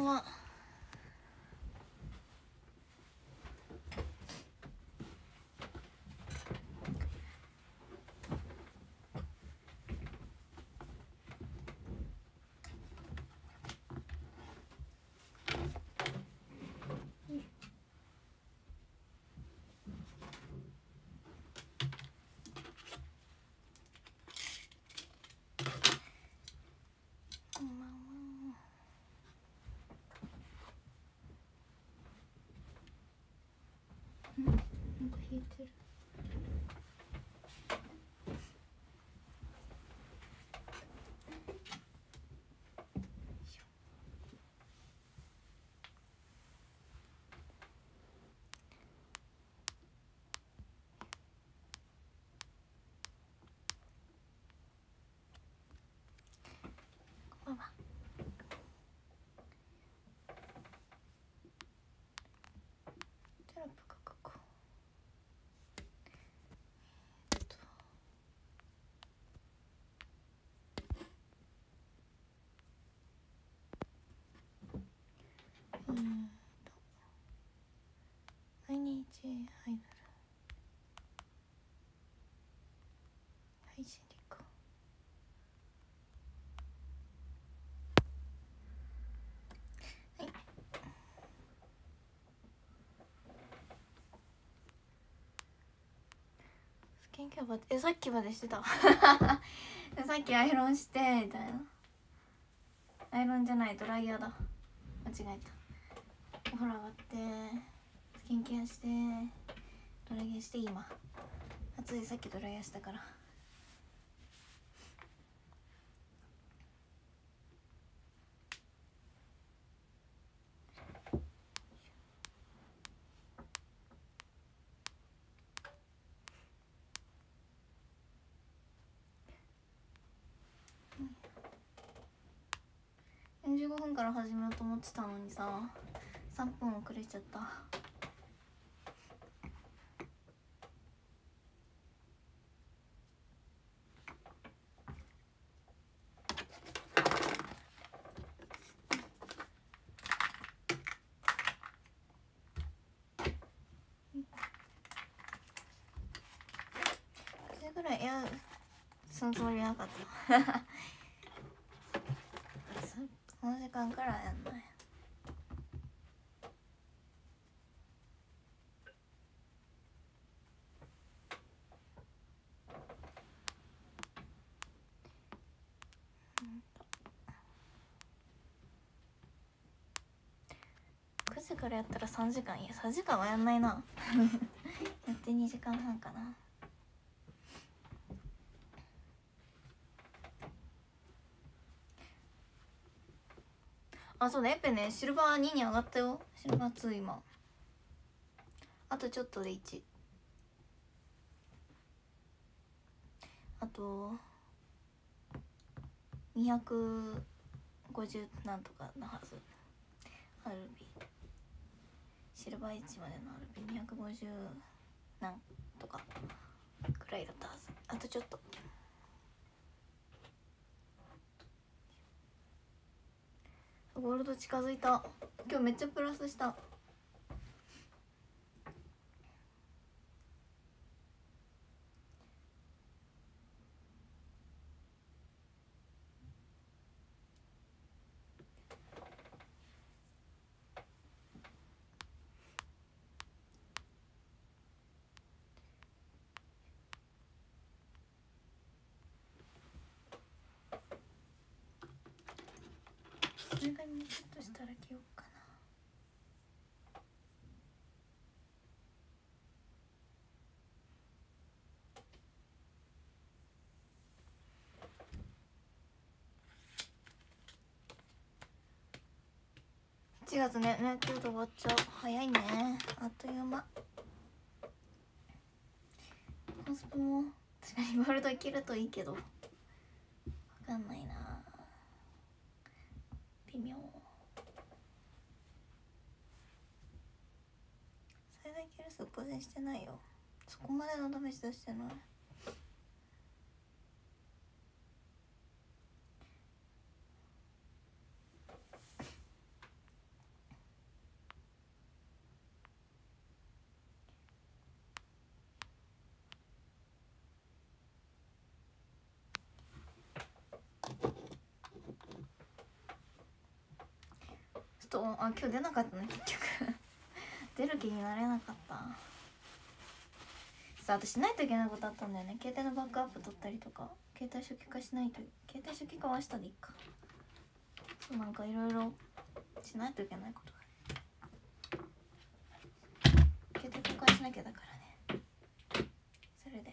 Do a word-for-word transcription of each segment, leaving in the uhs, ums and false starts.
は。なんか弾いてる。こんばんは。テロップがここ。えっとうんと毎日アイドル配信リンク。はい。スキンケアバえさっきまでしてた。さっきアイロンしてみたいな。アイロンじゃないドライヤーだ。間違えた。お風呂上がってスキンケアしてドライヤーして今暑い。さっきドライヤーしたから。よんじゅうごふんから始めようと思ってたのにささんぷん遅れちゃった。くじぐらい。いやそのつもりなかったこの時間からやんない。くじからやったらさんじかん。いやさんじかんはやんないなやってにじかんはんかな。あそうだ、エペねシルバーにに上がったよ。シルバーツー今あとちょっとでいち。あとにひゃくごじゅうなんとかなはず。アルビシルバーいちまでのアルビにひゃくごじゅうなんとかくらいだったはず。あとちょっと。ゴールド近づいた。今日めっちゃプラスした。これがもうちょっとしたら着ようかな。いちがつね、ね、ちょっと終わっちゃう。早いね。あっという間。コスプも確かにワールドいけるといいけど、わかんないな。微妙。最大キル数更新してないよ。そこまでの試し出してない。 とあ今日出なかったね結局出る気になれなかったさあ。私しないといけないことあったんだよね。携帯のバックアップ取ったりとか、携帯初期化しないと。携帯初期化は明日でいいか。そうなんかいろいろしないといけないことが携帯交換しなきゃだからね。それで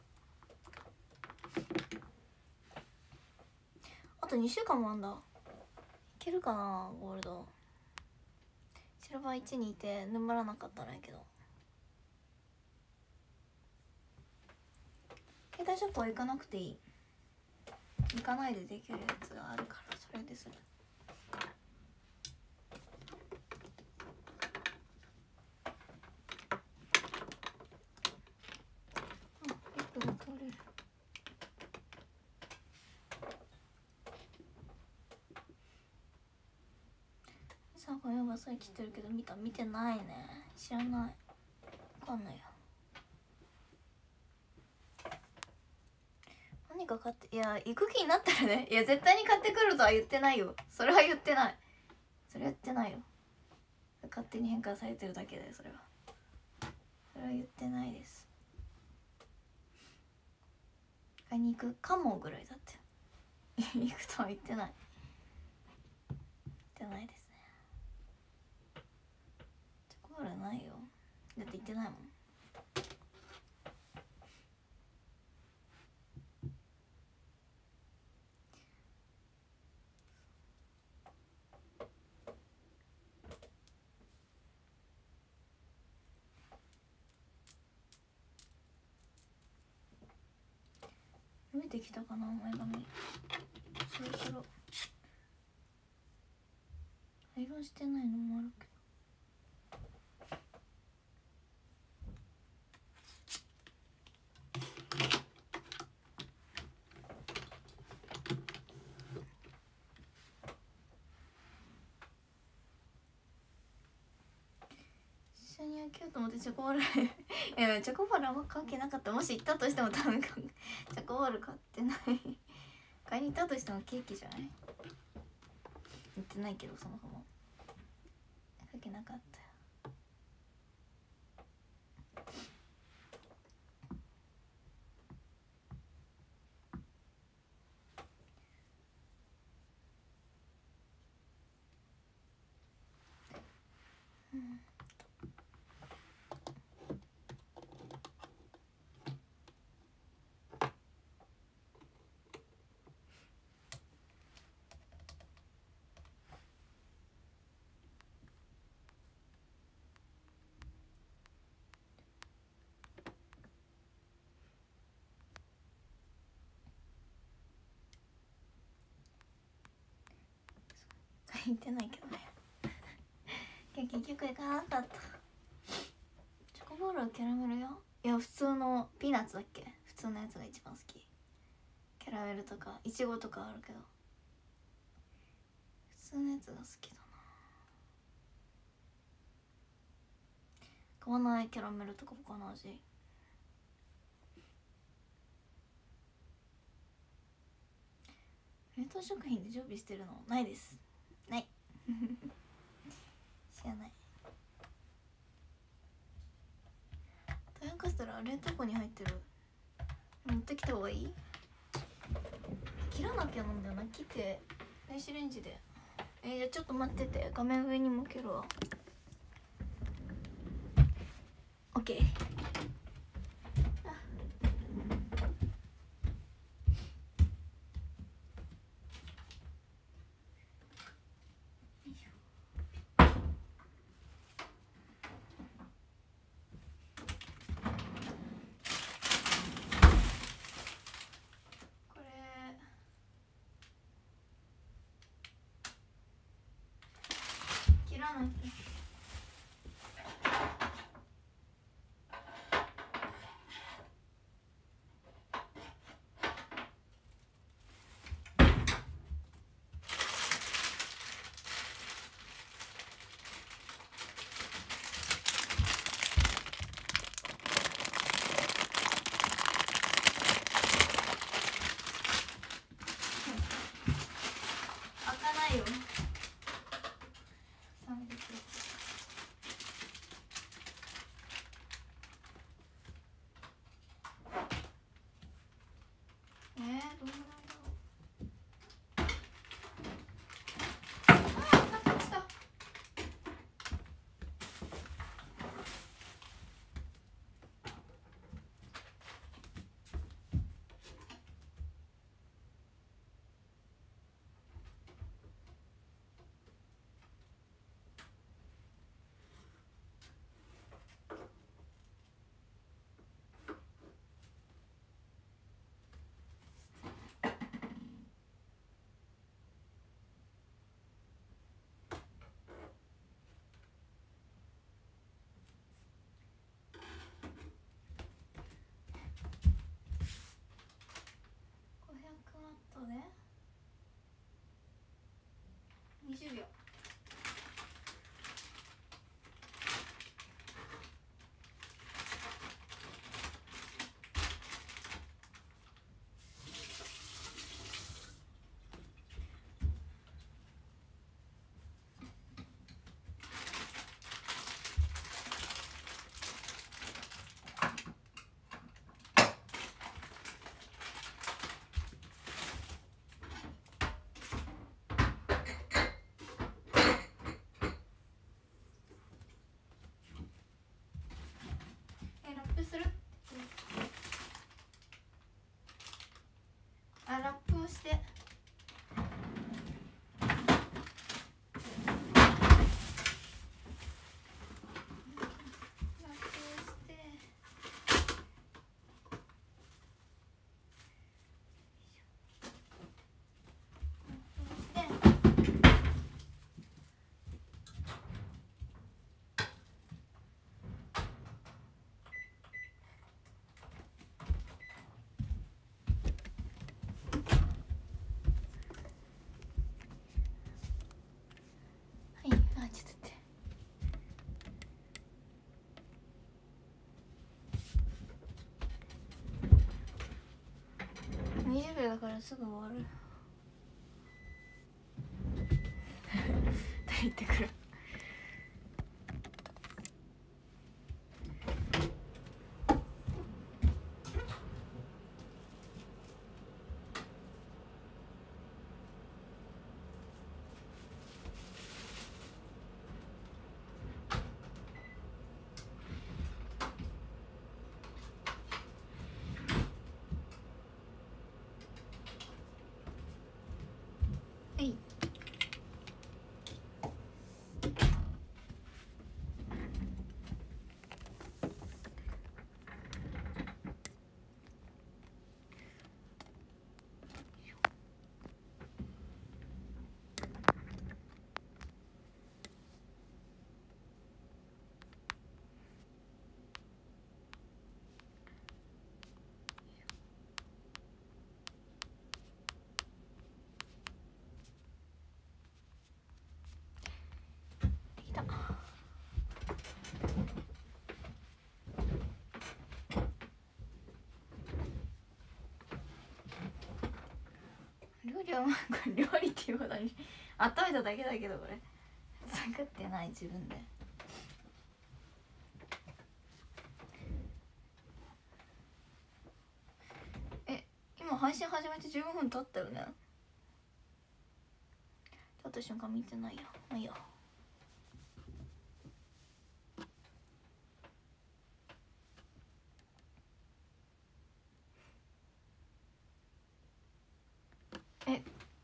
あとにしゅうかんもあんだ。いけるかなゴールド。シルバーいちにいて沼らなかったらいいけど、携帯ショップは行かなくていい。行かないでできるやつがあるからそれでする。あ、いっぷん取れる。さあ、これはさえ切ってるけど見た見てないね。知らない。わかんないよ。何か買って、いや行く気になったらね、いや絶対に買ってくるとは言ってないよ。それは言ってない。それは言ってないよ。勝手に変換されてるだけだよそれは。それは言ってないです。買いに行くかもぐらいだって行くとは言ってない。言ってないですね。チョコボールないよ。だって言ってないもん。見えてきたかな前髪。そろそろアイロンしてないのもあるけど。一緒に野球と思ってチョコボールいやチョコボールあんま関係なかった。もし行ったとしても多分チョコボール買ってない買いに行ったとしてもケーキじゃない。行ってないけどそもそも関係なかったよ。うん。行ってないけどね結局行かなかった。チョコボールはキャラメルよ。いや普通のピーナッツだっけ。普通のやつが一番好き。キャラメルとかイチゴとかあるけど普通のやつが好きだな。買わないキャラメルとか他の味。冷凍食品で常備してるのないです。ない知らない。タイヤカステラ冷凍庫に入ってる。持ってきた方がいい。切らなきゃなんだよな。切って電子レンジで。えー、じゃあちょっと待ってて、画面上に向けるわ。 OK。 にじゅうびょう。する？あ、ラップをしてにじゅうびょうだからすぐ終わると言ってくる。はい。料理はまあ料理っていうことに温めただけだけど、これ作ってない自分で。え、今配信始めてじゅうごふん経ったよね。経った瞬間見てないや。まあいいや。え、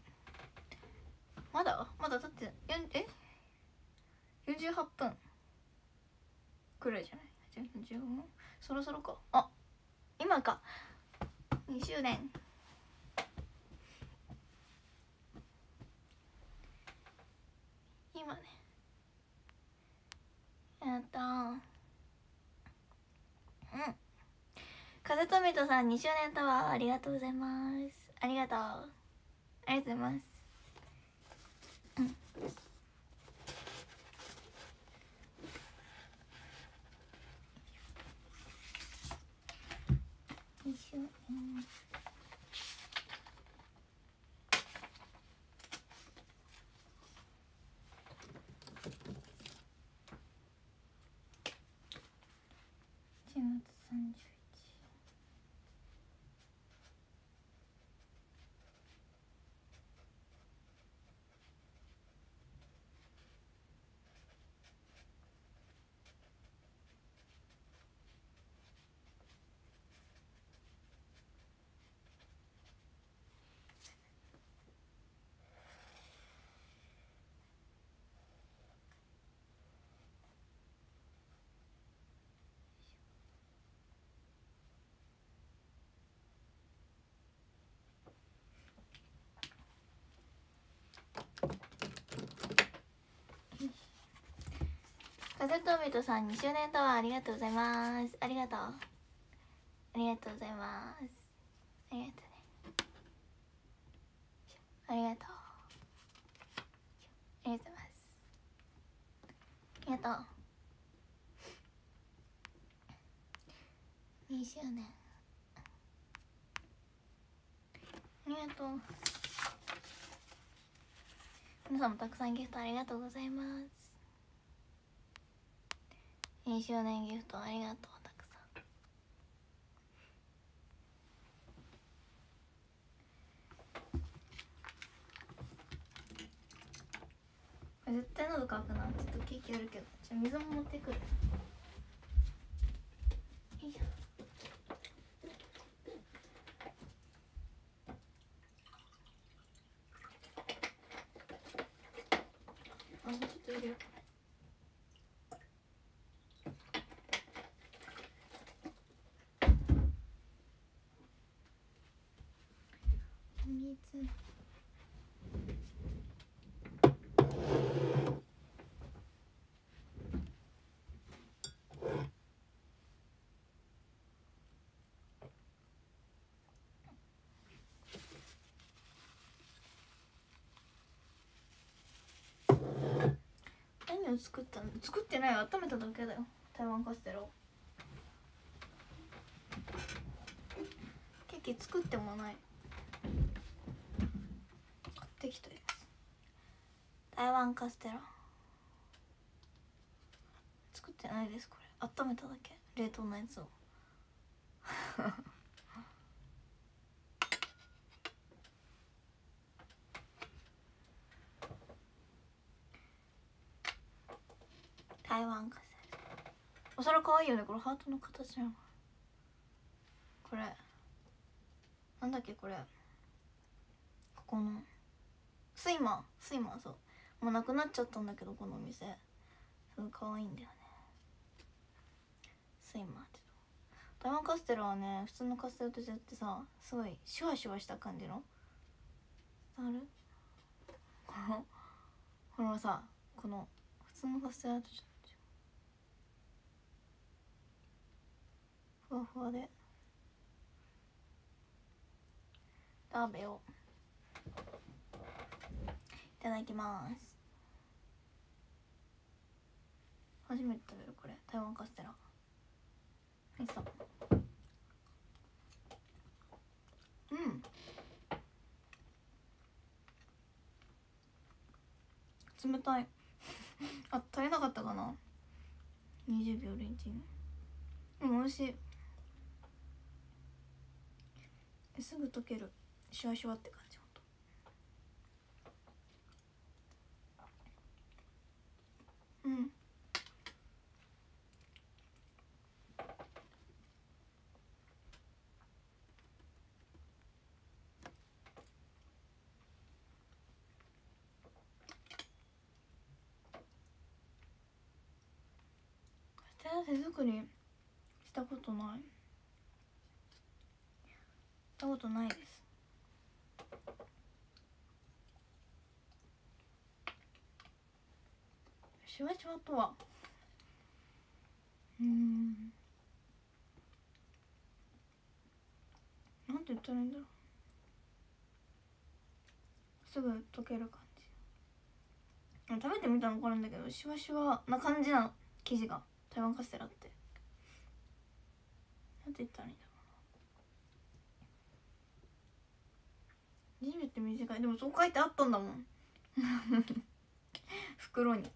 まだまだだってえよんじゅうはっぷんくらいじゃない？じゅうごふんそろそろか。あ、今か。にしゅうねん今ね。やったー。うん。風とみとさんにしゅうねんタワーありがとうございます。ありがとうありがとうございます。うん。にしゅうねんいちがつさんじゅういち風とみとさんにしゅうねんタワーありがとうございます。ありがとうありがとうございます。ありがとうね。ありがとう。 りがとうございます。ありがとう。にしゅうねんありがとう。皆さんもたくさんギフトありがとうございます。にしゅうねんギフトありがとう。たくさん絶対喉乾くな。ちょっとケーキやるけど、じゃあ水も持ってくる。よいしょ。あ、もうちょっと入れよう。お水。何を作ったの？作ってないよ、温めただけだよ。台湾カステラを。ケーキ作ってもない。買ってきたやつ。台湾カステラ作ってないです。これ温めただけ、冷凍のやつを台湾カステラ。お皿かわいいよね。これハートの形なの。これなんだっけ、これここのスイマースイマーそう、もうなくなっちゃったんだけど、このお店すごい可愛いんだよね。スイマーって台湾カステラはね、普通のカステラと違ってさ、すごいシュワシュワした感じの伝わる？このこのさ、この普通のカステラとちょっとふわふわで食べよう。いただきます。初めて食べるこれ、台湾カステラ。おいしそう。うん冷たいあ、足りなかったかな。にじゅうびょうレンチン。でも美味しい。え、すぐ溶ける。シュワシュワって感じ。ほんとうん。カステラ手作りしたことない。したことないです。シュワシュワとはうんなんて言ったらいいんだろう。すぐ溶ける感じ。食べてみたら分かるんだけど、シュワシュワな感じなの、生地が。台湾カステラってなんて言ったらいいんだろう。にじゅうって短い。でもそう書いてあったんだもん袋に。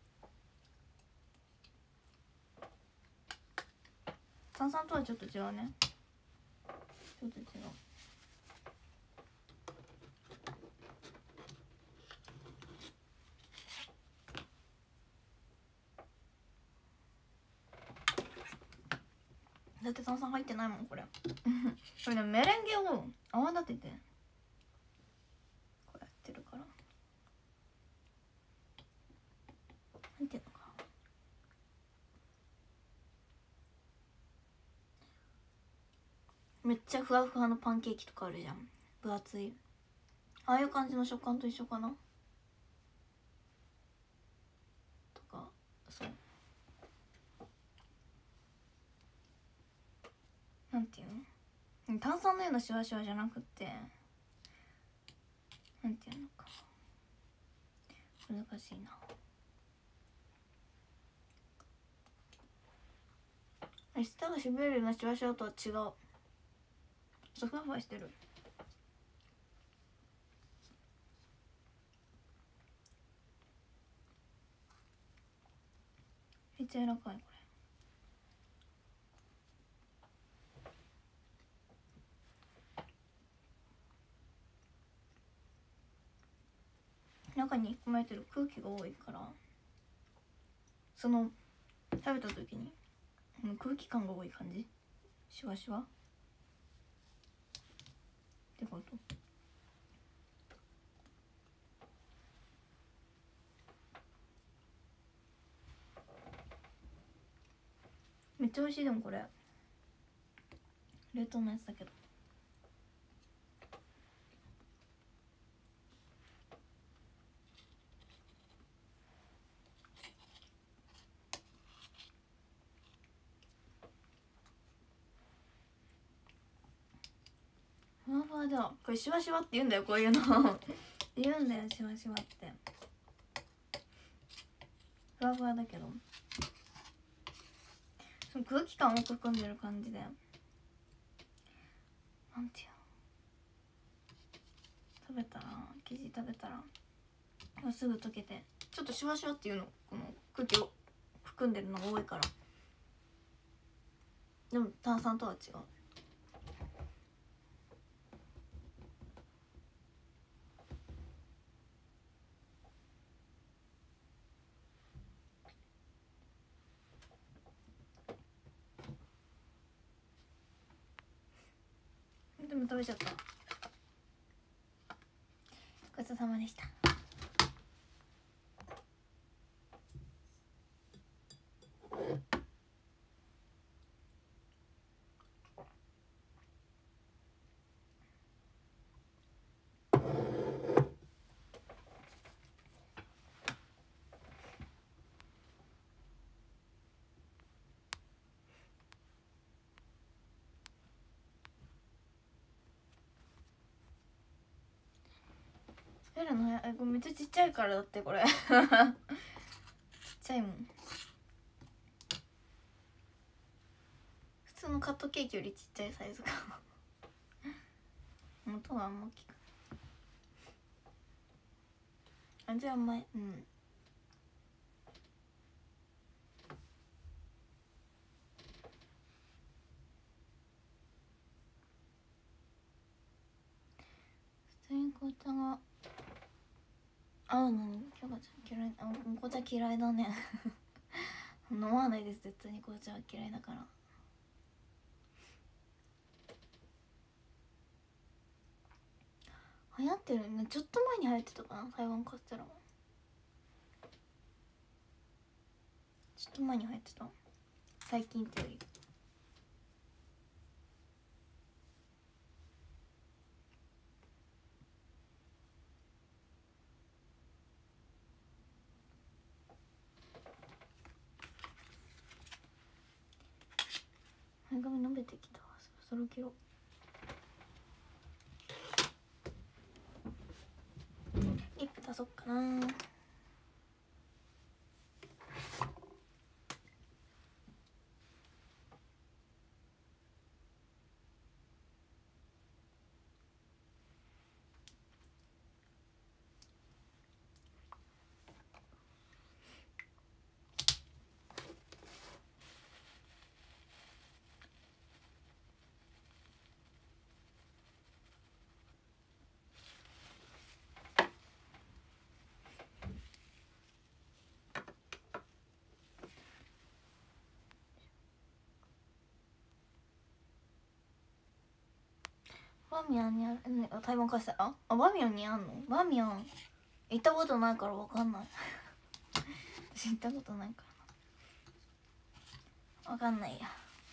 炭酸とはちょっと違うね。ちょっと違う。だって炭酸入ってないもんこれこれね、メレンゲを泡立ててこうやってるから、なんていうのか、めっちゃふわふわのパンケーキとかあるじゃん、分厚い。ああいう感じの食感と一緒かなとか。そう、なんていうの、炭酸のようなシュワシュワじゃなくって、なんていうのか、 難しいな。舌がしびれるようなシワシワとは違う。そうふわふわしてる。めっちゃ柔らかいこれ。中に含まれてる空気が多いから、その食べた時に空気感が多い感じ、シュワシュワってこと。めっちゃ美味しい。でもこれ冷凍のやつだけど。ふわふわだ。これシュワシュワって言うんだよ、こういうの言うんだよ、シュワシュワって。ふわふわだけどその空気感を多く含んでる感じで、なんていうの、食べたら生地食べたらすぐ溶けて、ちょっとシュワシュワっていうの、この空気を含んでるのが多いから。でも炭酸とは違う。でも食べちゃった。ごちそうさまでした。食べるの早い。これめっちゃちっちゃいからだってこれちっちゃいもん。普通のカットケーキよりちっちゃいサイズが元があんま大きく味は甘い。うん。普通に紅茶が合うのに京子ちゃん嫌い。あ、紅茶嫌いだね飲まないです。絶対に紅茶は嫌いだから。流行ってるね。ちょっと前に流行ってたかな、台湾カステラも。ちょっと前に流行ってた。最近ってより。前髪伸びてきたわ。そろそろ切ろう。リップ出そっかな。バーミヤンにある、台湾カステラ。あ、バーミヤンにあんの。バーミヤン行ったことないからわかんない私行ったことないからわかんないや。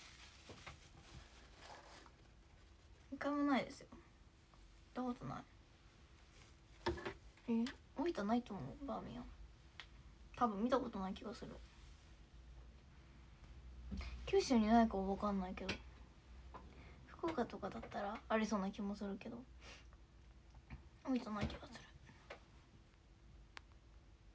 一回もないですよ。行ったことない。え、大分ないと思う。バーミヤン多分見たことない気がする。九州にないかわかんないけど、福岡とかだったらありそうな気もするけど、大分ない気がする。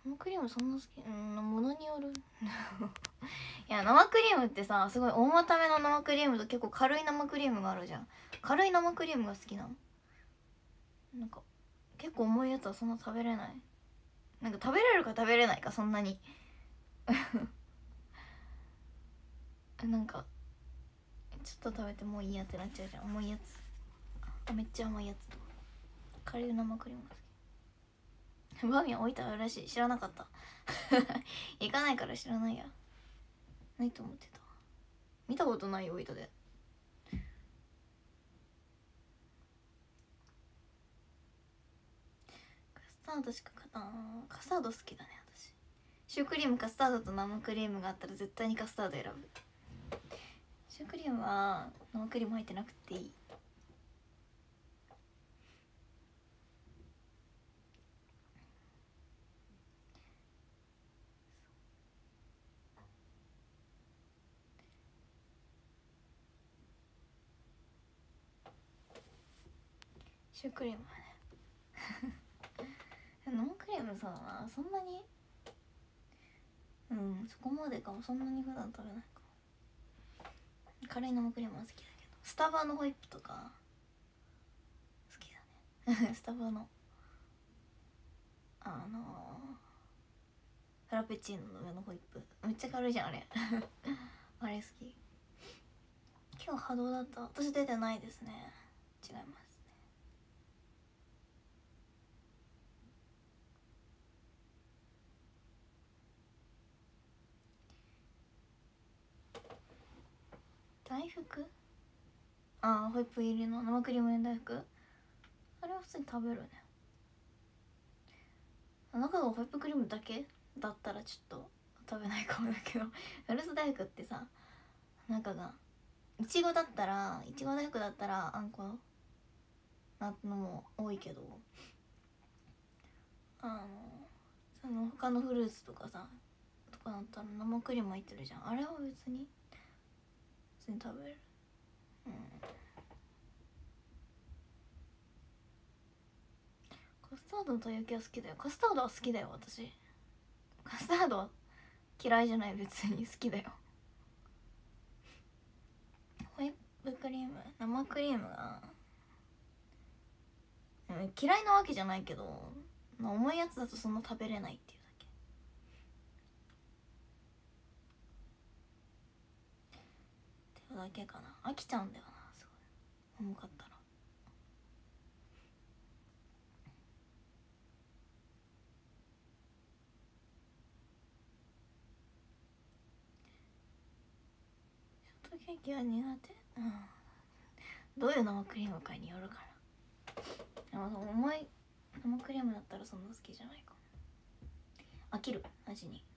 生クリームそんな好き？うん、ものによるいや生クリームってさ、すごい重ための生クリームと結構軽い生クリームがあるじゃん。軽い生クリームが好きなの。なんか結構重いやつはそんな食べれない。なんか食べれるか食べれないかそんなになんかちょっと食べてもういいやってなっちゃうじゃん、重いやつ。あ、めっちゃ甘いやつと軽い生クリームが好き。バーミヤン置いてあるらしい。知らなかった行かないから知らないや。ないと思ってた。見たことないよ、置いたで。カスタードしかかな。カスタード好きだね私。シュークリーム、カスタードと生クリームがあったら絶対にカスタード選ぶ。シュークリームは生クリーム入ってなくていい。シュークリームはね生クリームさ、そんなにうんそこまでかも。そんなに普段食べないかも。軽い生クリームは好きだけど、スタバのホイップとか好きだねスタバのあのー、フラペチーノの上のホイップめっちゃ軽いじゃんあれあれ好き。今日波動だった。私出てないですね。違いますね。大福、ああホイップ入りの生クリーム入り大福、あれは普通に食べるね。中がホイップクリームだけだったらちょっと食べないかもだけどフルーツ大福ってさ、中がいちごだったらいちご大福だったらあんこなのも多いけど、あのその他のフルーツとかさとかだったら生クリーム入ってるじゃん。あれは別に普通に食べる。うん、カスタードと焼きは好きだよ。カスタードは好きだよ私。カスタードは嫌いじゃない、別に好きだよ。ホイップクリーム、生クリームが嫌いなわけじゃないけど、重いやつだとそんな食べれないっていうだけっていうだけかな。飽きちゃうんだよな、すごい重かったら。ショートケーキは苦手。うん、どういう生クリームかによるかな。でも重い生クリームだったらそんな好きじゃないかも。飽きる味に。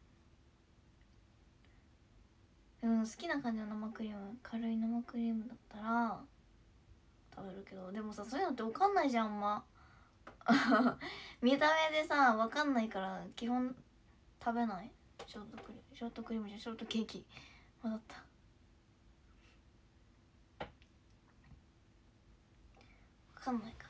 でも好きな感じの生クリーム、軽い生クリームだったら食べるけど、でもさそういうのって分かんないじゃんあんま見た目でさ分かんないから基本食べない。ショートクリーム、ショートクリームじゃショートケーキ混ざった。分かんない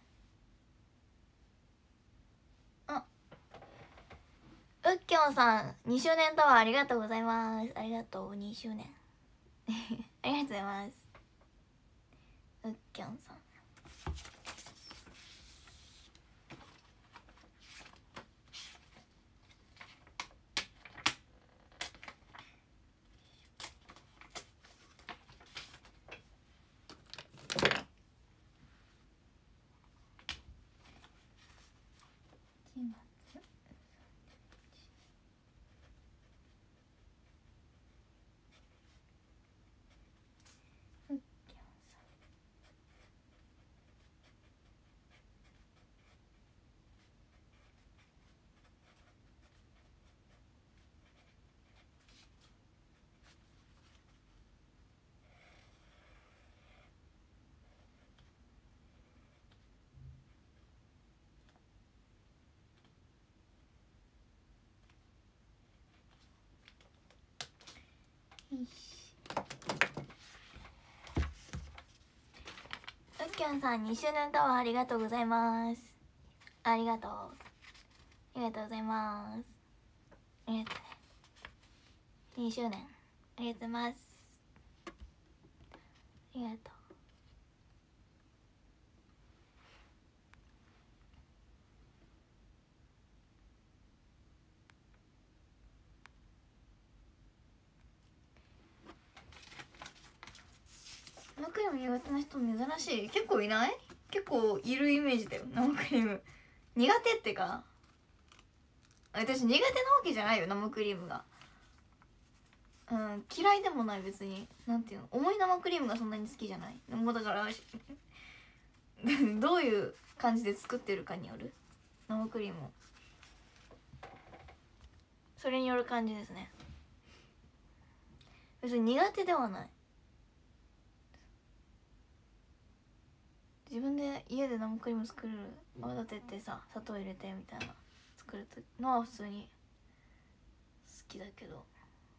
からね。あ、うっきょんさんにしゅうねんタワーありがとうございます。ありがとうにしゅうねんありがとうございます。うっきょんさんよし。うっきょんさんにしゅうねんタワーありがとうございます。ありがとうありがとうございます。 ありがとうね。にしゅうねんありがとうございます。ありがとう。生クリーム苦手な人珍しい。結構いない？結構いるイメージだよ、生クリーム苦手ってか。私苦手なわけじゃないよ、生クリームが。うん、嫌いでもない。別になんていうの、重い生クリームがそんなに好きじゃない。もうだからどういう感じで作ってるかによる、生クリームを。それによる感じですね。別に苦手ではない。自分で家で生クリーム作る泡立ててさ、砂糖入れてみたいな作るのは普通に好きだけど、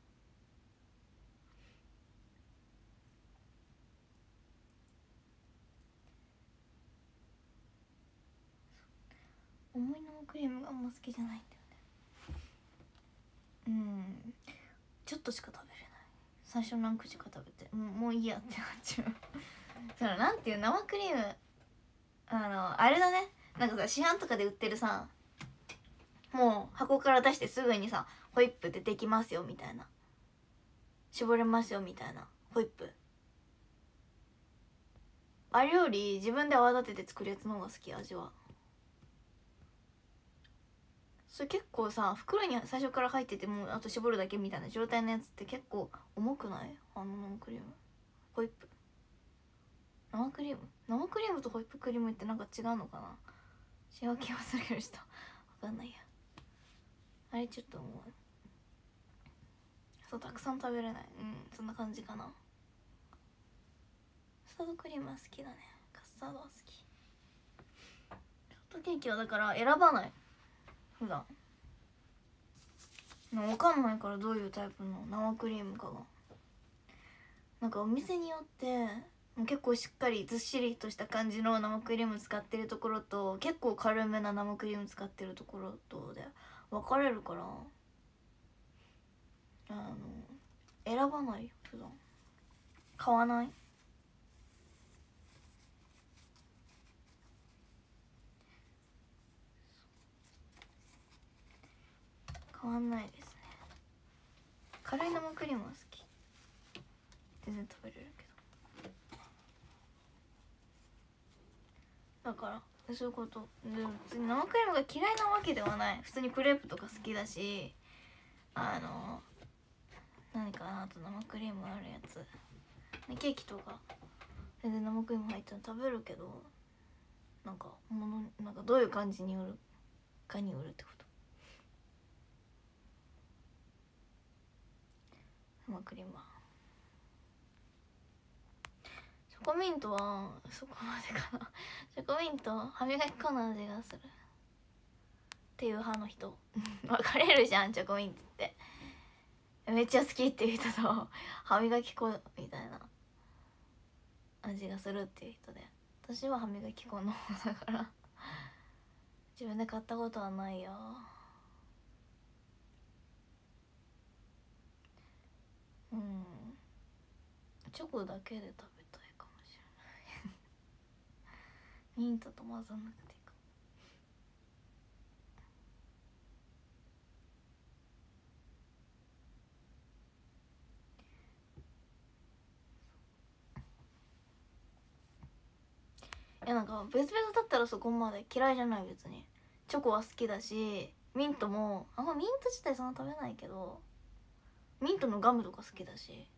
重い生クリームがあんま好きじゃないんだよね。うん、ちょっとしか食べれない。最初何口か食べてもう、もういいやってなっちゃうそのなんていう生クリーム、あのあれだね、なんかさ市販とかで売ってるさ、もう箱から出してすぐにさホイップでできますよみたいな、絞れますよみたいなホイップ、あれより自分で泡立てて作るやつの方が好き、味は。それ結構さ袋に最初から入っててもうあと絞るだけみたいな状態のやつって結構重くない？あの生クリームホイップ、生クリーム生クリームとホイップクリームってなんか違うのかな、違う気がするけど、ちょっと分かんないや。あれちょっと思う、そうたくさん食べれない。うん、そんな感じかな。カスタードクリームは好きだね。カスタードは好き。ショートケーキはだから選ばない、普段。分かんないから、どういうタイプの生クリームかが。なんかお店によって結構しっかりずっしりとした感じの生クリーム使ってるところと、結構軽めな生クリーム使ってるところとで分かれるから、あの選ばないよ普段。買わない。変わんないですね。辛い生クリームは好き、全然食べれるけど。だからそういうこと。でも別に生クリームが嫌いなわけではない。普通にクレープとか好きだし、あの何かな、あと生クリームあるやつ、ケーキとか全然生クリーム入ったの食べるけど、なんかものなんかどういう感じによるかによるってこと。生クリームはチョコミントはそこまでかなチョコミント歯磨き粉の味がするっていう派の人分かれるじゃん、チョコミントってめっちゃ好きっていう人と歯磨き粉みたいな味がするっていう人で、私は歯磨き粉の方だから自分で買ったことはないよ。うん、チョコだけで食べたいかもしれないミントと混ざんなくていいかも。いやなんか別々だったらそこまで嫌いじゃない。別にチョコは好きだし、ミントもあんまミント自体そんな食べないけど、ミントのガムとか好きだし、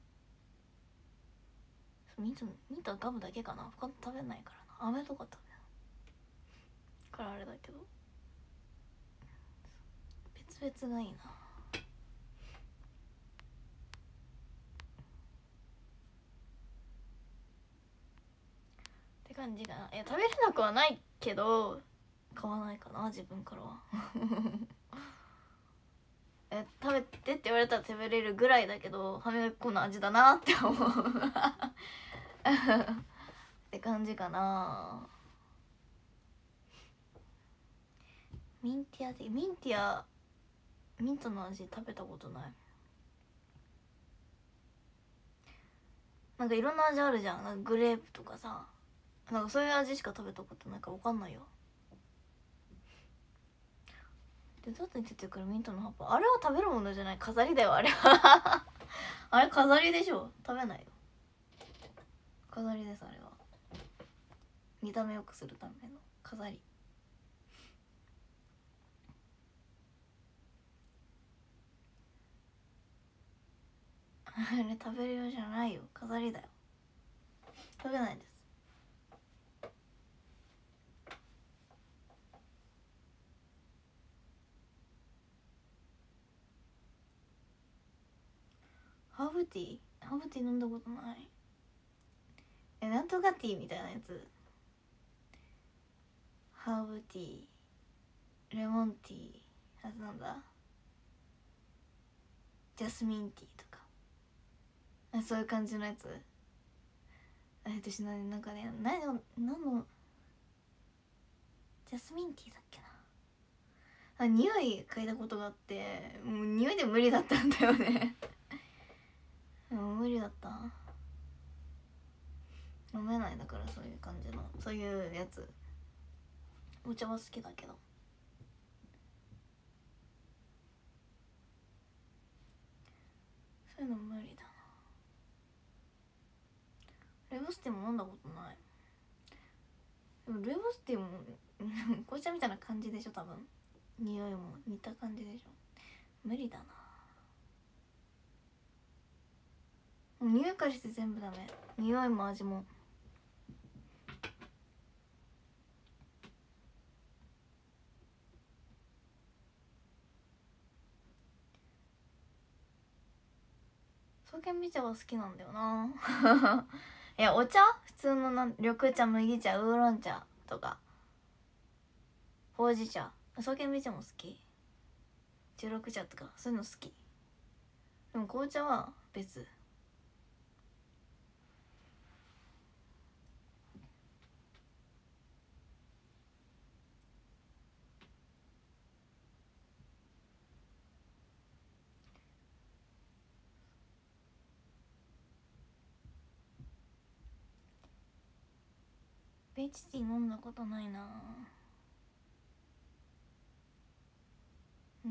ミントミントはガムだけかな、他食べないからな。飴とか食べないからあれだけど、別々がいいなって感じかな。いや食べれなくはないけど買わないかな自分からはえ食べてって言われたら食べれるぐらいだけど、歯磨き粉の味だなって思うって感じかな。ミンティアでミンティアミントの味食べたことない。なんかいろんな味あるじゃん。なんかグレープとかさ、なんかそういう味しか食べたことないから分かんないよ。デザートに出てくるミントの葉っぱ、あれは食べるものじゃない、飾りだよあれはあれ飾りでしょ、食べないよ。飾りです、あれは見た目良くするための飾り。あれ食べるようじゃないよ、飾りだよ。食べないです。ハーブティーハーブティー飲んだことない。え、なんとかティーみたいなやつ。ハーブティー、レモンティー、あとなんだ、ジャスミンティーとか、あ、そういう感じのやつ。あ、私な、なんかね、何の何のジャスミンティーだっけなあ、匂い嗅いだことがあって、もう匂いで無理だったんだよねもう無理だった。飲めない。だからそういう感じの、そういうやつ。お茶は好きだけど、そういうの無理だな。レブスティーも飲んだことない。でもレブスティーも紅茶みたいな感じでしょ多分。匂いも似た感じでしょ。無理だな。もう匂いからして全部ダメ。匂いも味も。爽健美茶は好きなんだよないや、お茶普通のな緑茶、麦茶、ウーロン茶とかほうじ茶、爽健美茶も好き。十六茶とかそういうの好き。でも紅茶は別。ベイチティー飲んだことないな。うん。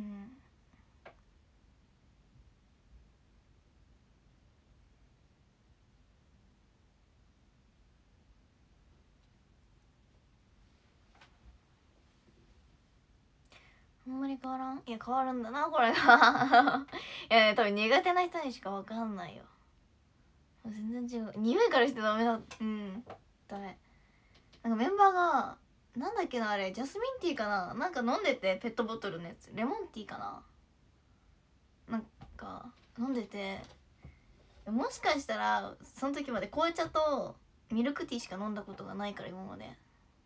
あんまり変わらん。いや変わるんだなこれがいやね、多分苦手な人にしか分かんないよ。全然違う。匂いからしてダメだ。うん、ダメ。なんかメンバーがなんだっけな、あれジャスミンティーかな、なんか飲んでて、ペットボトルのやつ、レモンティーかな、なんか飲んでて、もしかしたらその時まで紅茶とミルクティーしか飲んだことがないから、今まで。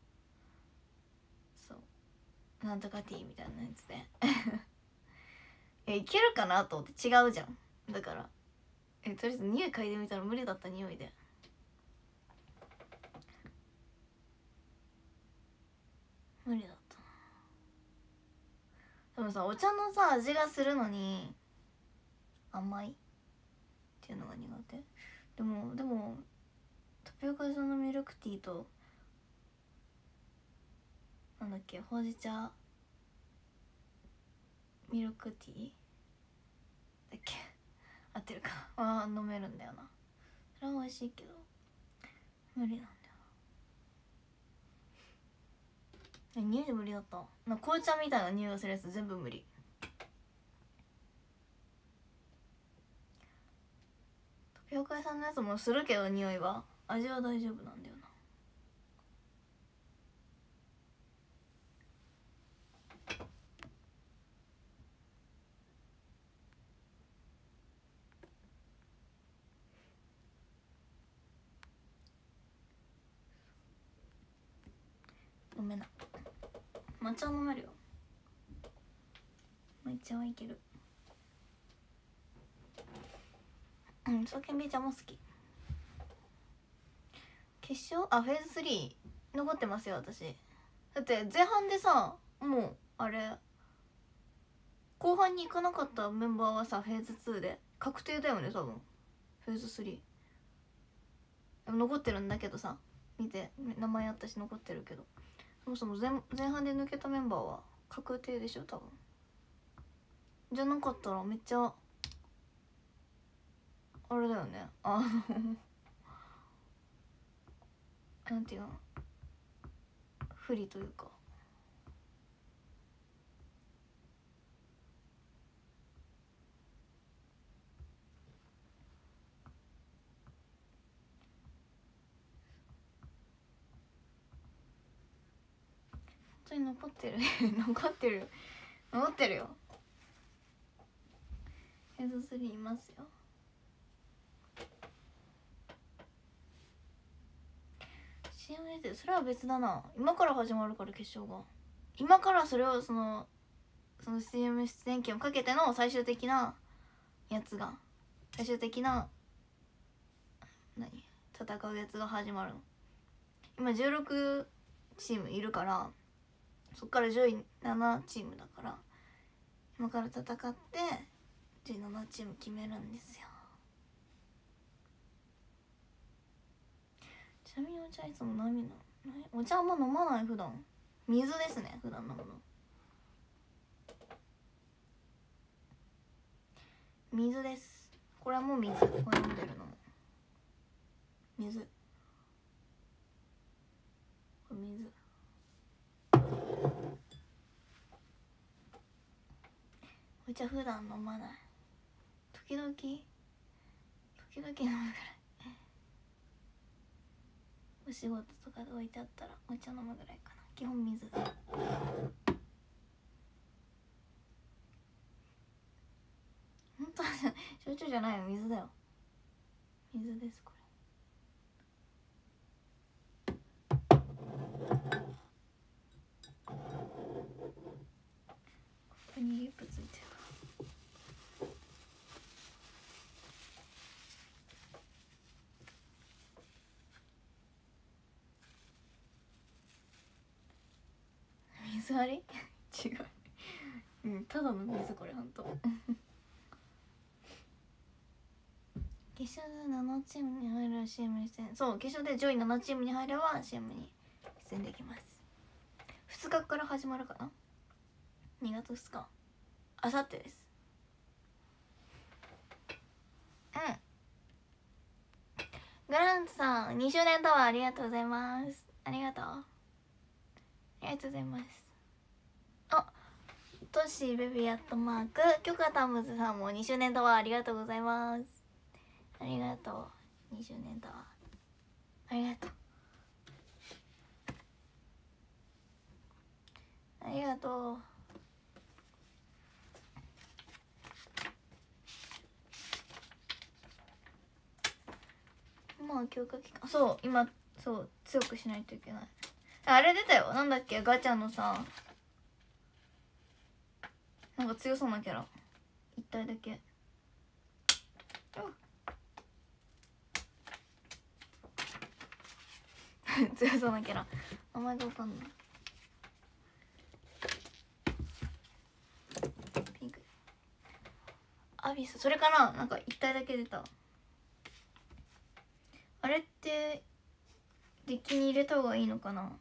そうなんとかティーみたいなやつでえ、いけるかなと思って。違うじゃん。だからえとりあえず匂い嗅いでみたら無理だった。匂いで無理だったな。でもさ、お茶のさ味がするのに甘いっていうのが苦手。でもでもタピオカ屋さんのミルクティーとなんだっけ、ほうじ茶ミルクティーだっけ合ってるかは飲めるんだよな。それは美味しいけど無理なんだよな。匂いで無理だった。なんか紅茶みたいな匂いがするやつ全部無理。タピオカ屋さんのやつもするけど、匂いは味は大丈夫なんだよな。飲めない。抹茶は飲めるよ。抹茶はいける。うん、爽健美茶も好き。決勝、あ、フェーズスリー残ってますよ私。だって前半でさ、もうあれ後半に行かなかったメンバーはさフェーズツーで確定だよね多分。フェーズスリー残ってるんだけどさ、見て名前あったし残ってるけど、そもそも 前, 前半で抜けたメンバーは確定でしょ多分。じゃなかったらめっちゃあれだよね、あのなんていうの、不利というか。本当に残ってる残ってる残ってるよ。フェーズスリーいますよ。シーエム 出てる、それは別だな。今から始まるから決勝が。今からそれをそのその シーエム 出演権をかけての最終的なやつが最終的な何戦うやつが始まるの。今じゅうろくチームいるから、そっから上位ななチームだから、今から戦ってじゅうななチーム決めるんですよ。ちなみにお茶いつも飲みのお茶あんま飲まない普段。水ですね普段飲むの。水です。これはもう水。これ飲んでるのも水。これ水。お茶普段飲まない。時々時々飲むぐらい。お仕事とかで置いてあったらお茶飲むぐらいかな。基本水。本当は焼酎じゃないよ、水だよ。水ですこれ。ここにリップついてる。水割り違ううん、ただの水これほんと決勝でななチームに入る シーエム 出演。そう、決勝で上位ななチームに入れば シーエム に出演できます。ふつかから始まるかな。にがつふつか、あさってです。うんグランツさんにしゅうねんタワーありがとうございます。ありがとうありがとうございます。あトシベビーアットマークキョカタムズさんもにしゅうねんタワーありがとうございます。ありがとうにしゅうねんタワーありがとうありがとう。まあ強化期間、そう今そう強くしないといけない。あれ出たよ、なんだっけ、ガチャのさなんか強そうなキャラ一体だけ。強そうなキャラ名前がわかんない。ピンクアビス、それかな。なんか一体だけ出た。あれってデッキに入れた方がいいのかな。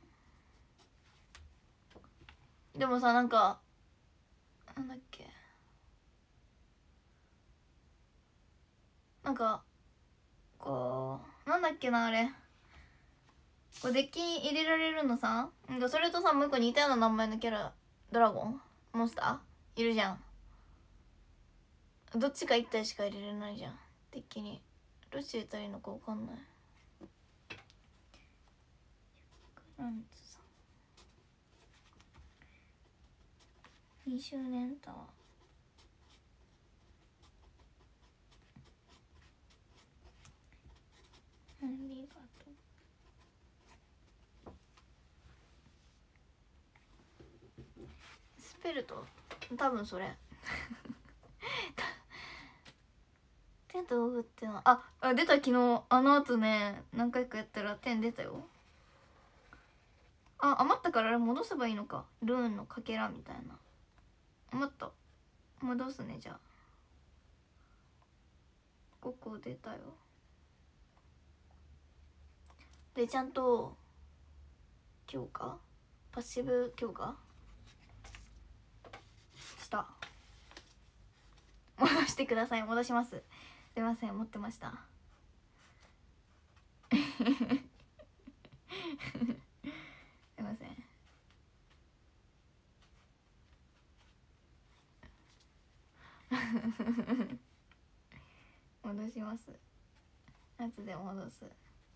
でもさ、なんかなんだっけ、なんかこうなんだっけな、あれこうデッキに入れられるのさ、なんかそれとさもう一個似たような名前のキャラ、ドラゴンモンスターいるじゃん。どっちか一体しか入れれないじゃんデッキに。どっち入れたらいいのか分かんない。なんつさにしゅうねんタワーありがとう。スペルト多分それテントオフってのはああ出た。昨日あの後ね何回かやったらテン出たよ。あ余ったからあれ戻せばいいのか。ルーンのかけらみたいな余った。 戻すね。じゃあごこ出たよ。でちゃんと強化パッシブ強化した戻してください。戻します。すいません、持ってましたすいません。戻します。後で戻す。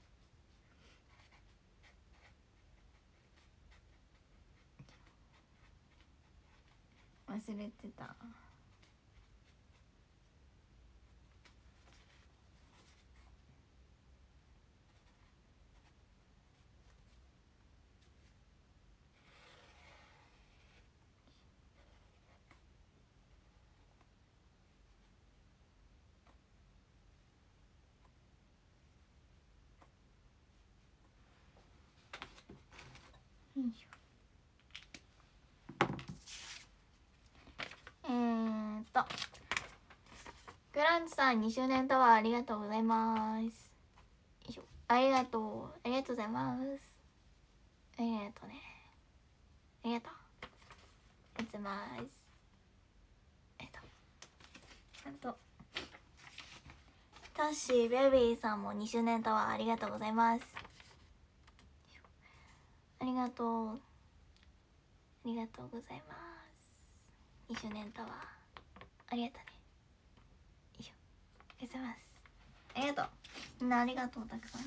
忘れてた。よいしょ。えーっとグランチさんにしゅうねんタワーありがとうございます。よいしょ。ありがとうありがとうございます。ありがとうね。ありがとう。ありがとうございます。えっとあとタッシーベビーさんもにしゅうねんタワーありがとうございます。ありがとうありがとうございます。にしゅうねんタワーありがとうね。よいしょ。ありがとうございます。ありがとうみんな、ありがとう。たくさん。よ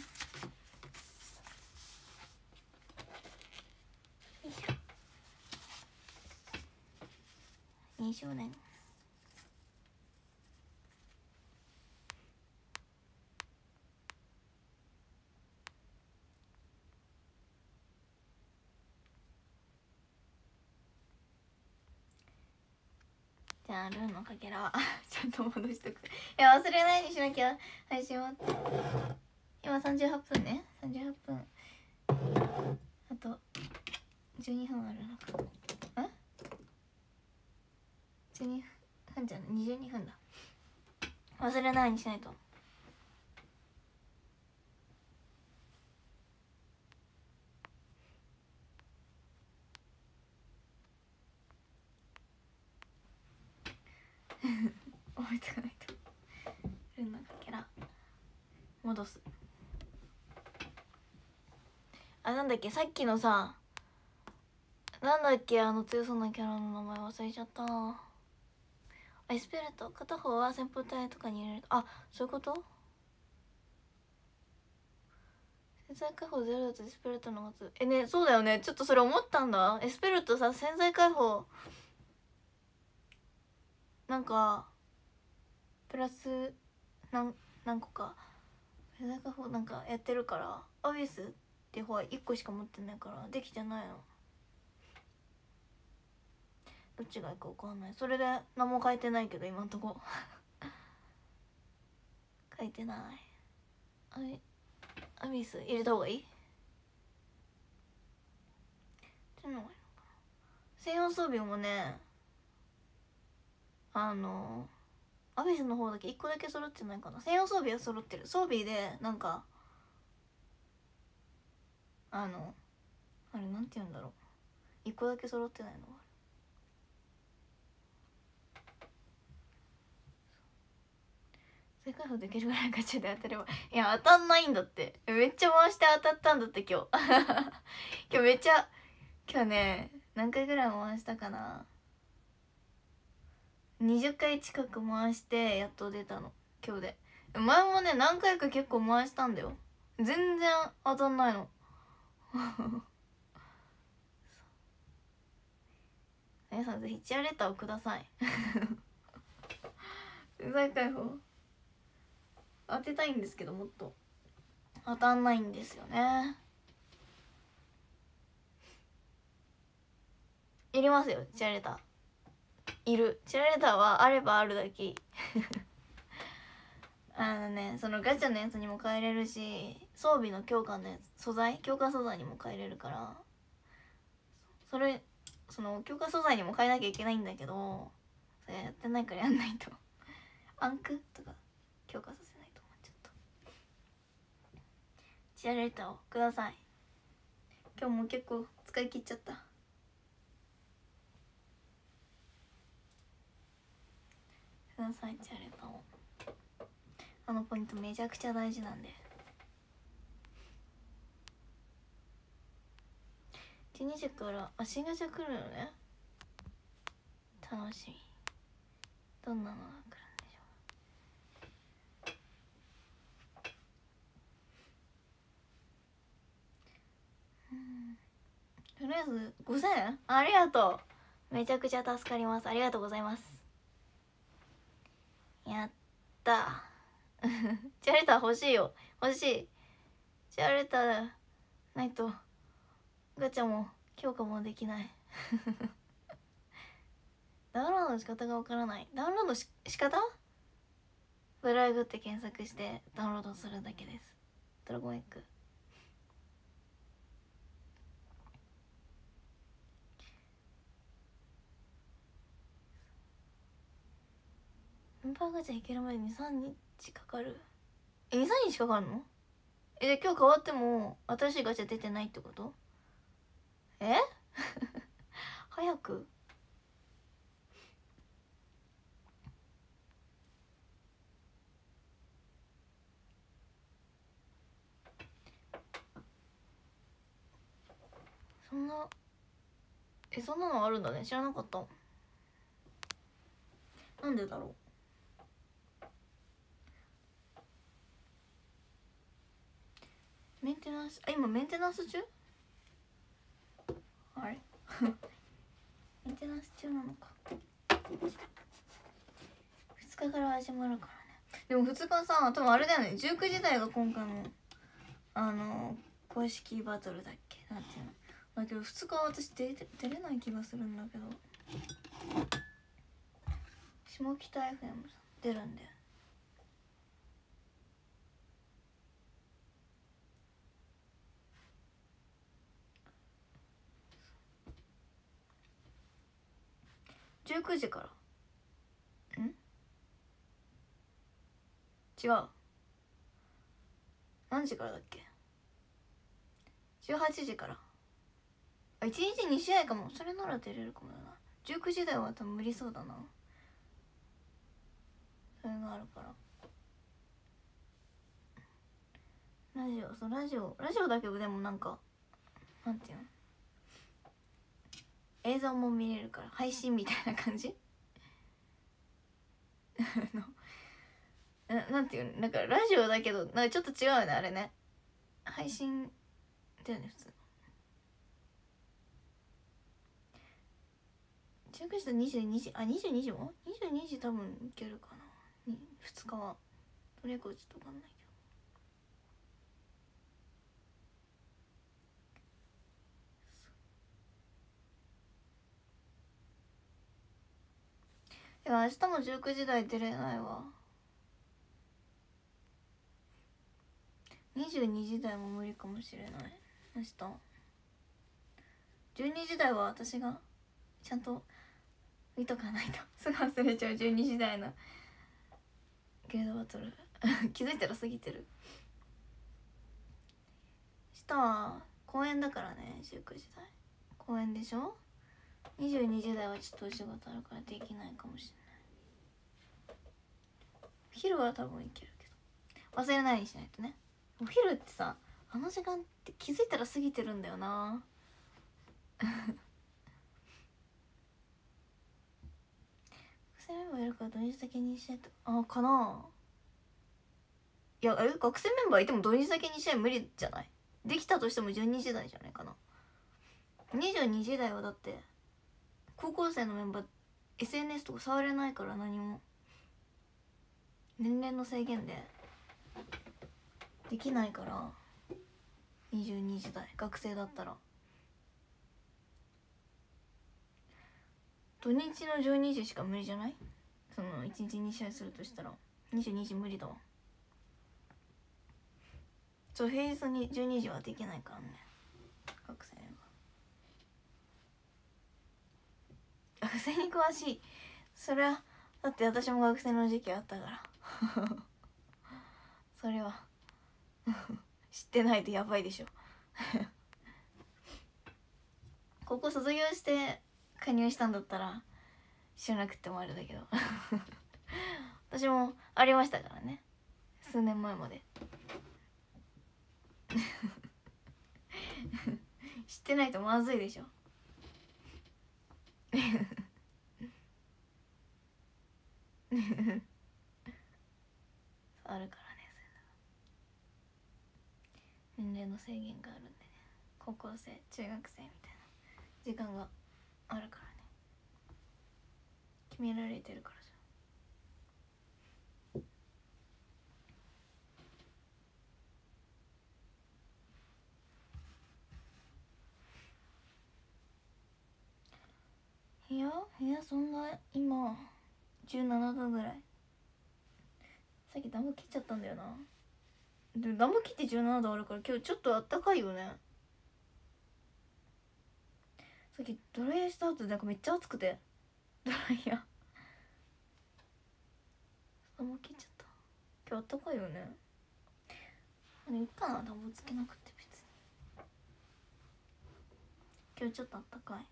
いしょ。にしゅうねんじゃあルーのかけらはちゃんと戻しとく。いや忘れないようにしなきゃ。配信終わって今さんじゅうはっぷんね。さんじゅうはっぷんあとじゅうにふんあるのか。えじゅうにふんじゃないにじゅうにふんだ。忘れないようにしないと。覚えてかないと。ルーのかけら戻す。あ、なんだっけさっきのさ、なんだっけあの強そうなキャラの名前忘れちゃったな。エスペルト片方は先方隊とかに入れると、あ、そういうこと。潜在解放ゼロだとエスペルトのはず。えね、そうだよね。ちょっとそれ思ったんだ。エスペルトさ、潜在解放なんかプラス何何個か潜在解放なんかやってるから、アビスって方はいっこしか持ってないからできてないの。どっちがいいか分かんない。それで何も書いてないけど今んとこ書いてない。あれアビス入れた方がいいってのがいいのかな。専用装備もね、あのアビスの方だけいっこだけ揃ってないかな。専用装備は揃ってる。装備でなんかあのあれなんて言うんだろう、いっこだけ揃ってないのがある。正解法できるぐらいガチャで当たれば。いや当たんないんだって。めっちゃ回して当たったんだって今日今日めっちゃ今日ね何回ぐらい回したかな。にじゅっかい近く回してやっと出たの今日で。前もね何回か結構回したんだよ。全然当たんないの皆さんぜひチアレターをください潜在解放当てたいんですけど、もっと当たんないんですよね。いりますよチアレター。いる。チアレターはあればあるだけいいあのね、そのガチャのやつにも変えれるし、装備の強化のやつ、素材強化素材にも変えれるから、それその強化素材にも変えなきゃいけないんだけど、 それやってないからやんないとアンクとか強化させないと思っちゃった。チアレーターをください。今日も結構使い切っちゃった。くださいチアレーターを。あのポイントめちゃくちゃ大事なんで。じゅうにじからあ新ガチャ来るのね。楽しみ。どんなのが来るんでしょう。うんとりあえずごせんありがとう。めちゃくちゃ助かります。ありがとうございます。やったチャレーター欲しいよ。欲しい。チャレーターないとガチャも強化もできないダウンロードの仕方がわからない。ダウンロードし仕方ブライブって検索してダウンロードするだけです。ドラゴンエッグメンバーガチャ引けるまでにさんにちかかる。えにさんにちかかるの？えじゃあ今日変わっても新しいガチャ出てないってこと？え早くそんなえそんなのあるんだね。知らなかった。なんでだろう。メンテナンスあ今メンテナンス中？あれメンテナンス中なのか。ふつかから始まるからね。でもふつかさ多分あれだよね。じゅうくじ台が今回のあの公式バトルだっけなんていうのだけどふつかは私出れ出れない気がするんだけど。下北 エフエム 出るんだよ。じゅうくじからん違う何時からだっけ。じゅうはちじからあいちにちに試合かも。それなら出れるかもだな。じゅうくじ台は多分無理そうだな。それがあるからラジオそうラジオラジオだけどでもなんかなんていうの映像も見れるから配信みたいな感じな, なんていうのなんかラジオだけどなんかちょっと違うよねあれね。配信だよね普通。じゅうくじとにじゅうにじあにじゅうにじもにじゅうにじ多分いけるかな。ふつかはどれかちょっと分かんないけど。いや明日もじゅうくじ台出れないわ。にじゅうにじ台も無理かもしれない明日。じゅうにじ台は私がちゃんと見とかないとすぐ忘れちゃう。じゅうにじ台のゲードバトル気づいたら過ぎてる。明日は公演だからね。じゅうくじ台公演でしょ。にじゅうにじ台はちょっとお仕事あるからできないかもしれない。お昼は多分いけるけど忘れないようにしないとね。お昼ってさあの時間って気づいたら過ぎてるんだよな学生メンバーいるから土日だけにしてとあかな。いやえ学生メンバーいても土日だけに試合無理じゃない。できたとしてもじゅうにじ台じゃないかな。にじゅうにじ台はだって高校生のメンバー エスエヌエス とか触れないから何も年齢の制限でできないからにじゅうにじ台学生だったら土日のじゅうにじしか無理じゃない。そのいちにちに試合するとしたらにじゅうにじ無理だわ。そう平日にじゅうにじはできないからね学生は。学生に詳しいそれはだって私も学生の時期あったからそれは知ってないとやばいでしょここ卒業して加入したんだったら知らなくてもあれだけど私もありましたからね、数年前まで知ってないとまずいでしょあるからね、そういうの年齢の制限があるんでね、高校生中学生みたいな時間があるからね、決められてるからさ。部屋部屋そんな今じゅうななどぐらい。さっき暖房切っちゃったんだよな。でも暖房切ってじゅうななどあるから今日ちょっとあったかいよね。さっきドライヤーした後なんかめっちゃ暑くて、ドライヤー暖房切っちゃった。今日あったかいよね。あれいいかな、暖房つけなくて別に。今日ちょっとあったかい。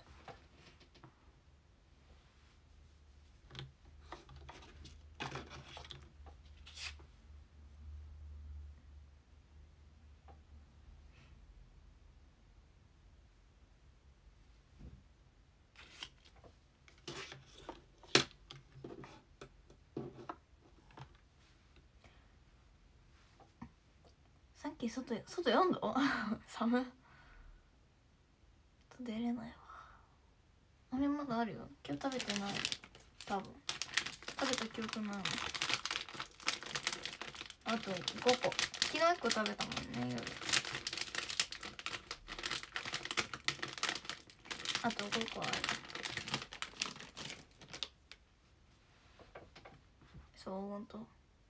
さっき外外読んだ寒っ出れないわ。あれまだあるよ、今日食べてない。多分食べた記憶ないもん。あとごこ、昨日いっこ食べたもんね、夜。あとごこある。そう、ほんと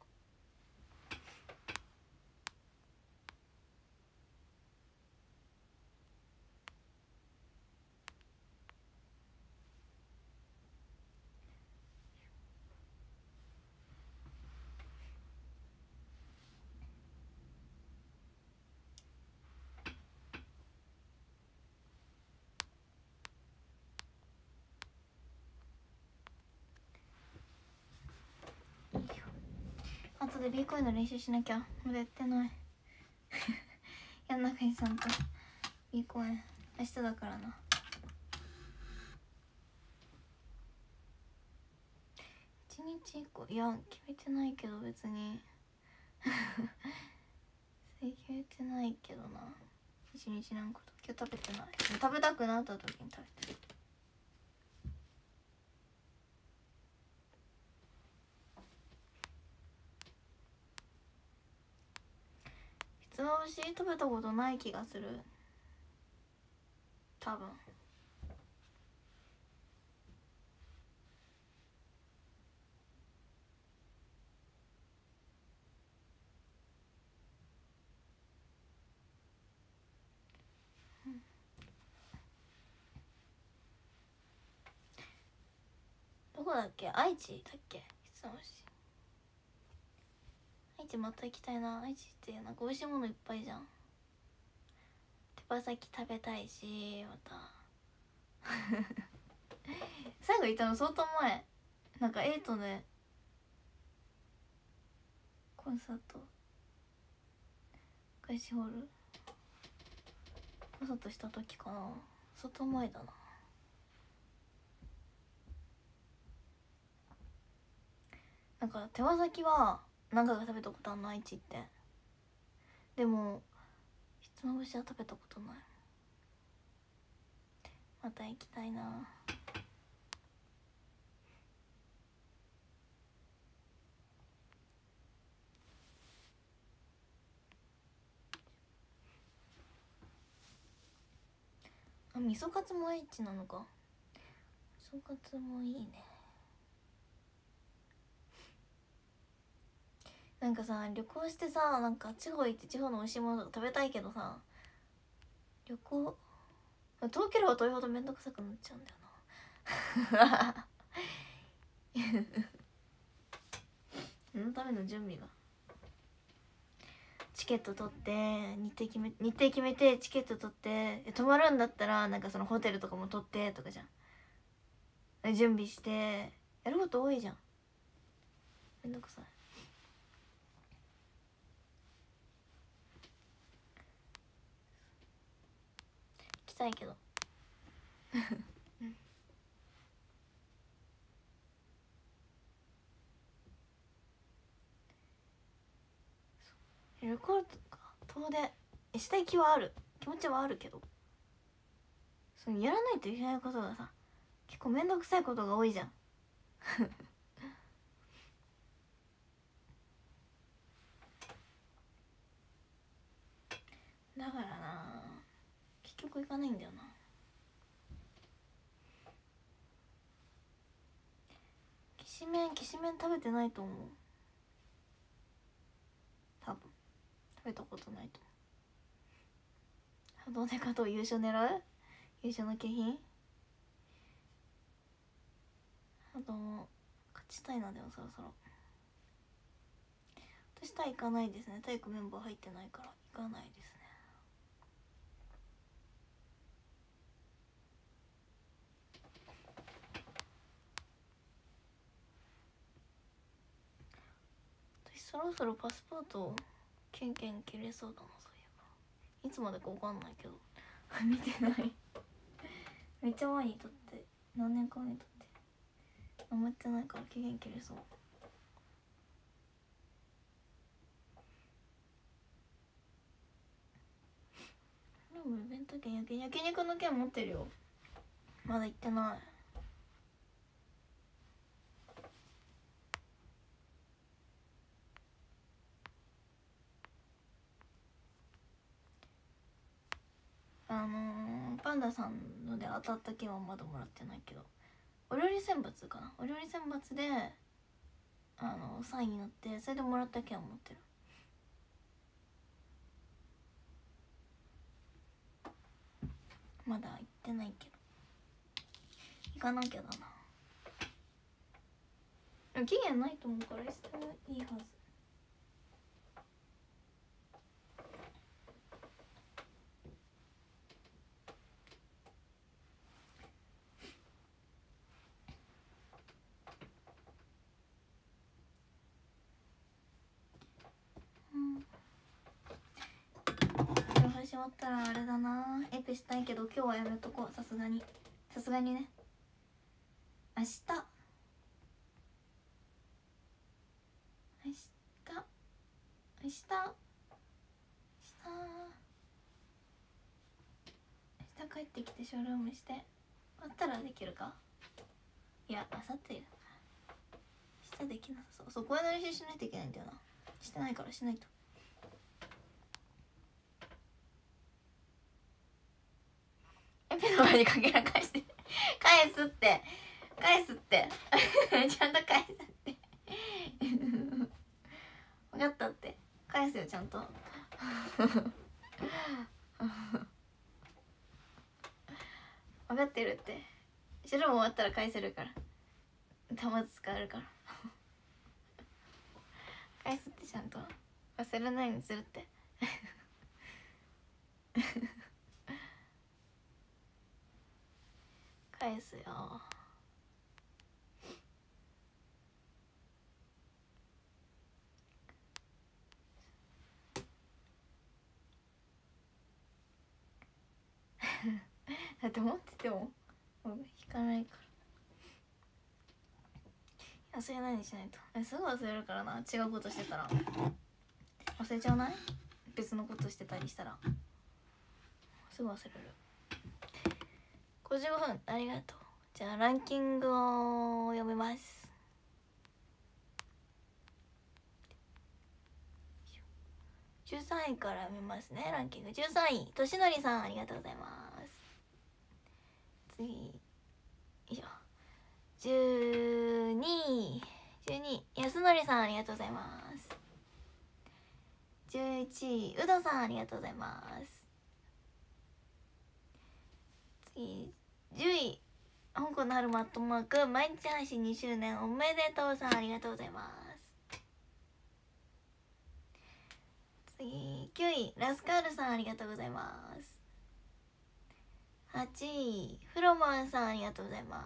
後で B コインの練習しなきゃ。まだやってない柳中井さんと B コイン明日だからな。いちにちいっこ、いや決めてないけど別に決めてないけどな。いちにち何個と今日食べてない。食べたくなった時に食べてる。ひつまぶし食べたことない気がする、多分。どこだっけ、愛知だっけ、ひつまぶし。愛知また行きたいな。愛知ってなんか美味しいものいっぱいじゃん。手羽先食べたいし、また最後行ったの相当前、なんかエイトでコンサート開始ホールコンサートした時かな。相当前だな。なんか手羽先は何回か食べたことあるの、愛知って。でもひつまぶしは食べたことない。また行きたいな。あ、味噌カツも愛知なのか。味噌カツもいいね。なんかさ、旅行してさ、なんか地方行って地方の美味しいものとか食べたいけどさ、旅行遠ければ遠いほど面倒くさくなっちゃうんだよなそのための準備が、チケット取って日程決め日程決めてチケット取って泊まるんだったらなんかそのホテルとかも取ってとかじゃん、準備してやること多いじゃん。めんどくさい。行きたいけどレコードとか遠出したい気はある、気持ちはあるけど、そのやらないといけないことがさ結構めんどくさいことが多いじゃんだからな結局行かないんだよな。きしめんきしめん食べてないと思う、多分食べたことないと思う。どうでかと優勝狙う、優勝の景品、あと勝ちたいな。でもそろそろ私タイ行かないですね。体育メンバー入ってないから行かないですね。私そろそろパスポートケンケン切れそうだな。そういえばいつまでか分かんないけど見てないめっちゃ前に撮って、何年か前に撮ってあんまやってないから期限切れそう。でもイベント券、焼焼肉の券持ってるよ。まだ行ってない。あのー、パンダさんので当たった券はまだもらってないけど、お料理選抜かな、お料理選抜であのさんいになってそれでもらった券は持ってる。まだ行ってないけど行かなきゃだな。期限ないと思うからいつでもいいはず。始まったらあれだな、エペしたいけど今日はやめとこう。さすがにさすがにね。明日明日明日明日明日帰ってきてショールームして終わったらできるか。いや明後日明日できなさそう。そう、声の練習しないといけないんだよな。してないからしないと。エペの前にかけら返して返すって返すってちゃんと返すって分かったって返すよちゃんと分かってるって。白も終わったら返せるから端末使えるから返すってちゃんと忘れないようにするって返すよだって持っててももう引かないから忘れないようにしないと。えすぐ忘れるからな。違うことしてたら忘れちゃわない？別のことしてたりしたらすぐ忘れる。ごじゅうごふんありがとう。じゃあランキングを読みます。じゅうさんいから読みますね。ランキングじゅうさんいとしのりさんありがとうございます。次よいしょじゅうにいじゅうにいやすのりさんありがとうございます。じゅういちいうどさんありがとうございます。次じゅうい香港の春マットマーク毎日配信にしゅうねんおめでとうさん、ありがとうございます。次きゅういラスカールさん、ありがとうございます。はちいフロマンさん、ありがとうございます。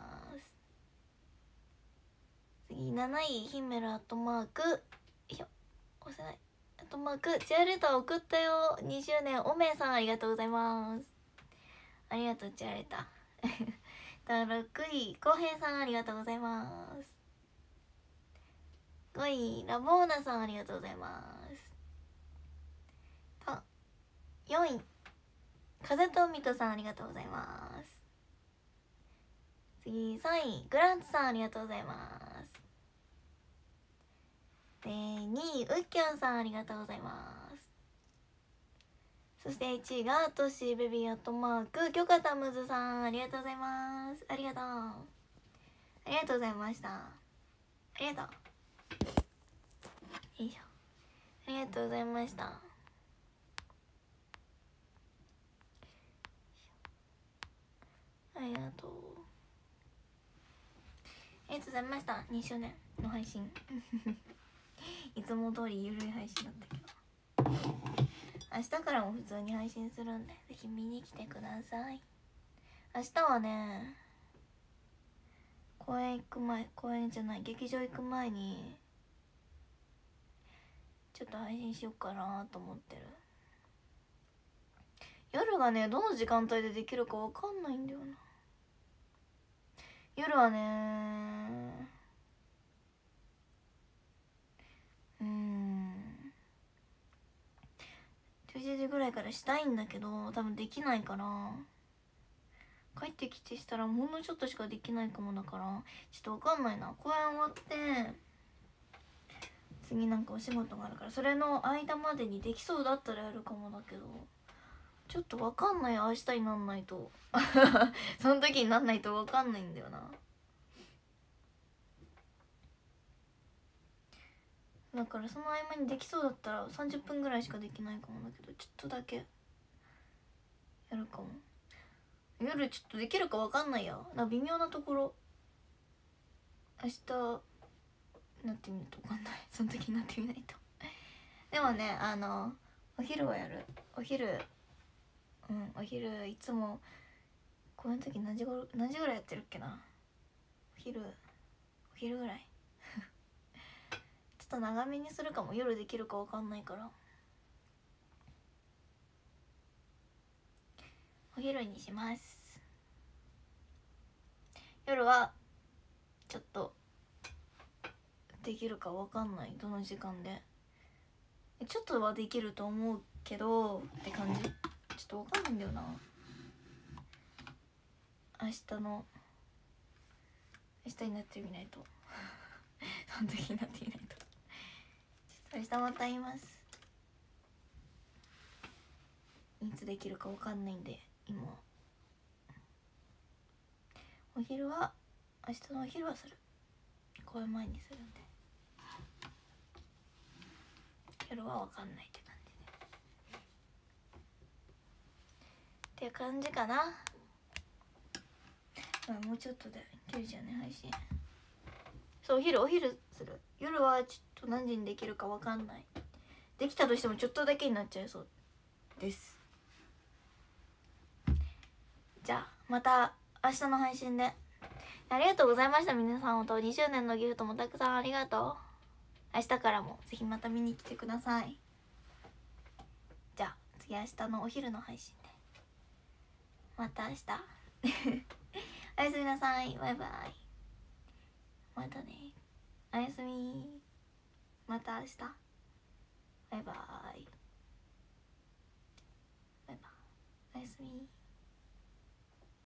次なないヒンメルアットマーク、よいしょ押せない、アットマークチアレター送ったよにしゅうねんおめいさん、ありがとうございます。ありがとうチアレターろくいこうへいさん、ありがとうございます。ごいラボーナさん、ありがとうございます。とよんい風とみとさん、ありがとうございます。次さんいグランツさん、ありがとうございます。でにいウッキョンさん、ありがとうございます。そしていちいがトッシーベビーアットマークキョカタムズさん、ありがとうございます。ありがとうありがとうございました。ありがとうよいしょありがとうございました。ありがとうありがとうございました。にしゅうねんの配信いつも通りゆるい配信だったけど、明日からも普通に配信するんでぜひ見に来てください。明日はね公園行く前公園じゃない劇場行く前にちょっと配信しようかなと思ってる。夜がねどの時間帯でできるかわかんないんだよな。夜はねうーんじゅういちじぐらいからしたいんだけど多分できないから、帰ってきてしたらほんのちょっとしかできないかもだからちょっとわかんないな。公演終わって次なんかお仕事があるからそれの間までにできそうだったらやるかもだけどちょっとわかんない。明日になんないとその時になんないとわかんないんだよな。だからその合間にできそうだったらさんじゅっぷんぐらいしかできないかもだけどちょっとだけやるかも。夜ちょっとできるかわかんないやな。微妙なところ明日なってみるとわかんないその時になってみないとでもねあのお昼はやる。お昼うんお昼いつもこういう時何時ごろ何時ぐらいやってるっけな。お昼お昼ぐらいちょっと長めにするかも。夜できるかわかんないからお昼にします。夜はちょっとできるかわかんない。どの時間でちょっとはできると思うけどって感じ。ちょっとわかんないんだよな明日の明日になってみないとその時になってみないと。明日また言います。いつできるかわかんないんで今お昼は明日のお昼はする。公演前にするんで夜はわかんないって感じでっていう感じかな。あもうちょっとできるじゃんね配信。そうお昼お昼する。夜はちょっと何時にできるかわかんない。できたとしてもちょっとだけになっちゃいそうです。じゃあまた明日の配信で。ありがとうございました皆さん。本当にしゅうねんのギフトもたくさんありがとう。明日からもぜひまた見に来てください。じゃあ次明日のお昼の配信でまた明日おやすみなさい。バイバイ。またね。おやすみ。また明日。バイバイ。バイバイ。おやすみ。